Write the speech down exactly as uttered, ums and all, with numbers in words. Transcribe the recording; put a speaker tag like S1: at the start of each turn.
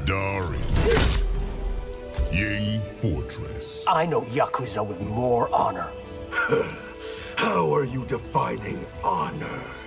S1: Dari. Ying Fortress.
S2: I know Yakuza with more honor.
S3: How are you defining honor?